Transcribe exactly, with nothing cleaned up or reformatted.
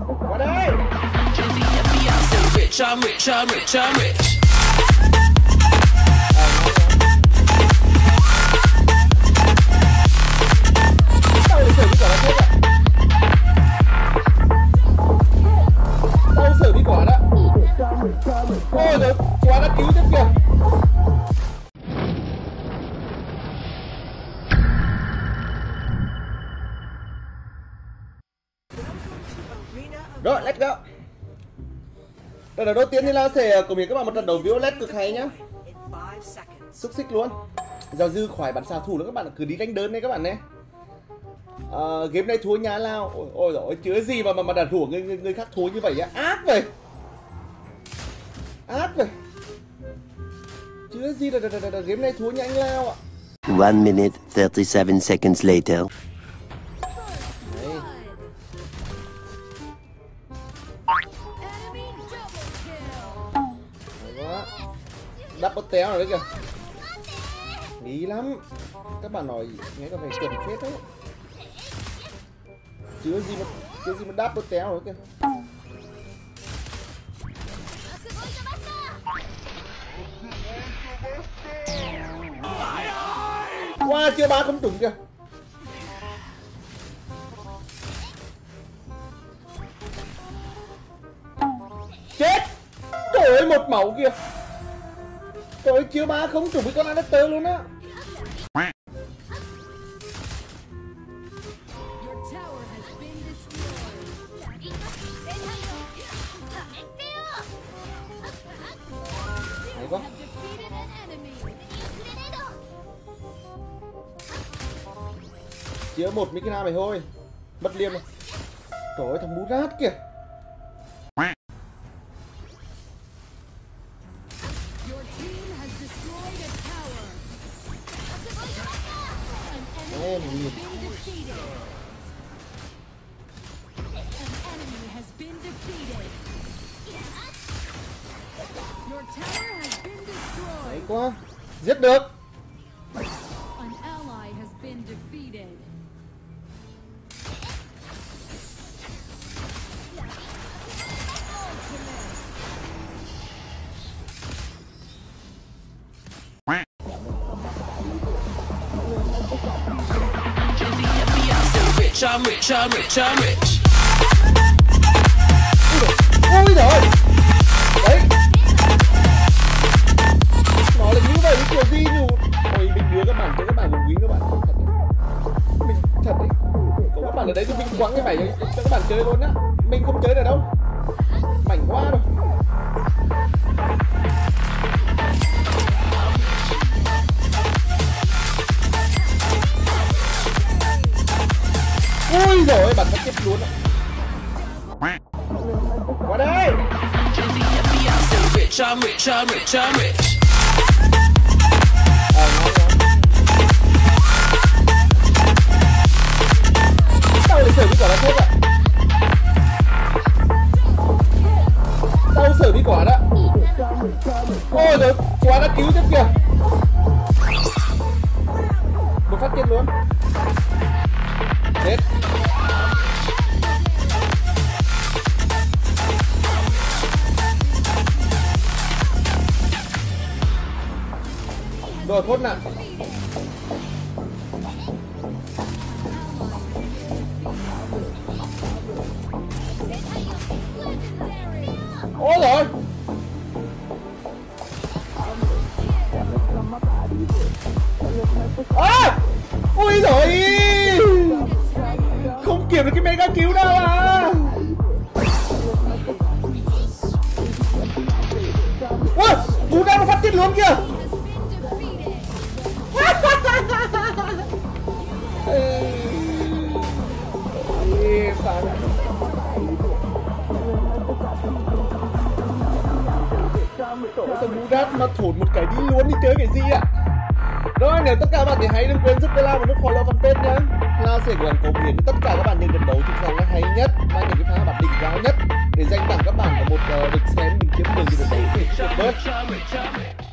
Qua đây. I'm rich, I'm rich, I'm rich. Tao xử đi quả đó chết ạ. Tao xử đi quả đó. Ôi giời, quả đã cứu chết kìa. Rồi, let's go. Trận đấu đầu tiên thì là sẽ cùng các bạn một trận đấu Violet cực hay nhá. Xúc xích luôn. Giờ dư khỏi bắn xạ thủ nữa các bạn, cứ đi đánh đơn đấy các bạn nhé. À, game này thua nhà lao. Ôi, ôi giời, chứa gì mà mà, mà đàn thủ người, người người khác thua như vậy á, ác vậy. Ác vậy. Chứa gì là, là, là, là game này thua nhà anh lao ạ. One minute thirty-seven seconds later. Double téo rồi đấy kìa. Nghĩ lắm. Các bạn nói nghe có vẻ cần phết đấy. Chứ gì mà chứ gì mà double téo rồi kìa. Wow, chưa ba không trúng kìa. Chết. Trời ơi, một máu kìa. Trời, chưa ba không trúng với con Anaster luôn á. Hay quá. Chiếu một Mikina mày thôi. Mất liêm rồi. Trời ơi, thằng bú rát kìa. Em nhìn. Hay quá. Giết được. I'm rich, I'm rich, I'm rich. Ôi giời. Đấy. Nó là như vậy kiểu gì nhủ. Ôi mình đưa các bạn cho các bạn cùng quý các bạn. Mình thật đấy. Có các bạn ở đấy thì mình quăng cái mày cho các bạn chơi luôn á. Mình không chơi được đâu. Mảnh quá đâu. Ôi giời ơi, bắn nó chết luôn ạ. Qua đây. I'm rich, I'm rich, I'm rich. À, ngon ngon. Tao lại xử đi quả đó chết ạ. Tao xử đi quả đó. Ôi giời, quả đã cứu chết kìa. Một phát chết luôn. Chết. Rồi thoát nạn. Ôi rồi. À! Ôi giời. Không kiểm được cái mega cứu đâu à. Ôi, cú đá nó phát tiết luôn kìa. Trời ơi, bú đát mà thốn một cái đi luôn đi chơi cái gì ạ. Rồi, nếu tất cả các bạn thì hãy đừng quên giúp cái like và nút follow fanpage nhé. Lao sẽ gửi cống hiến tất cả các bạn những trận đấu thực rằng là hay nhất, mang những cái pha bản đỉnh cao nhất để dành tặng các bạn ở một uh, được xem mình kiếm mừng gì được đấy tuyệt vời.